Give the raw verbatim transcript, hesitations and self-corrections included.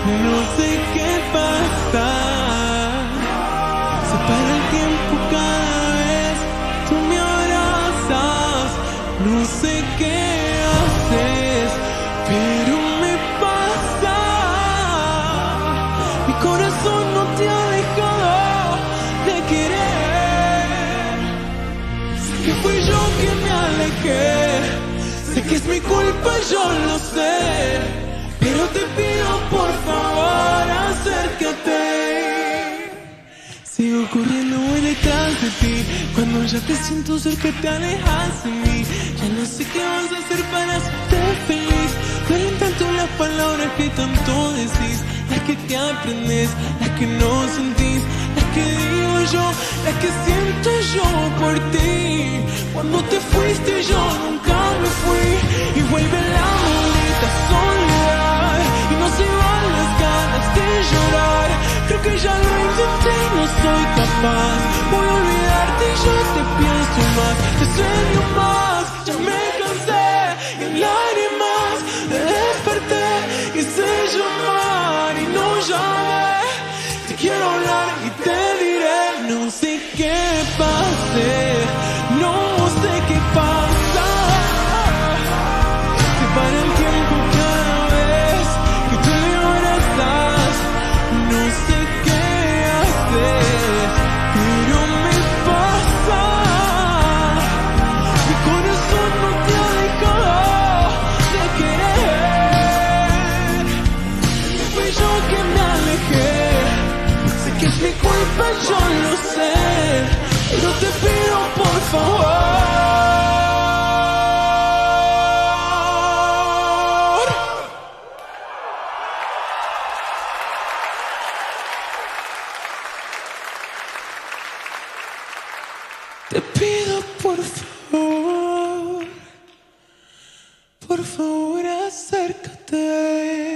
No sé qué pasa. Se para el tiempo cada vez tú me abrazas. No sé qué haces, pero me pasa. Mi corazón no te ha dejado de querer. Sé que fui yo que me alejé. Sé que es mi culpa, yo lo sé. Pero te pido por favor, acércate. Sigo corriendo, voy detrás de ti. Cuando ya te siento cerca te alejas de mí. Ya no sé qué vas a hacer para hacerte feliz. Duelen tanto las palabras que tanto decís. Las que te aprendes, las que no sentís. Las que digo yo, las que siento yo por ti. Cuando te fuiste yo nunca me fui. Y vuelve la maldita soledad. Y no se van las ganas de llorar. Creo que ya lo intenté y no soy capaz. Voy a olvidarte y yo te pienso más. Te sueño más, ya me cansé. Y en lágrimas me desperté. Y sé llamar y no llamé. Te quiero hablar y te diré. No sé qué pase, no sé qué pasa. Se para el tiempo cada vez que tú me abrazas. No sé qué hacer, pero me pasa. Mi corazón no te ha dejado de querer. Fui yo que me alejé. Sé que es mi culpa, yo lo sé. Pero te pido por favor. Te pido por favor, por favor acércate.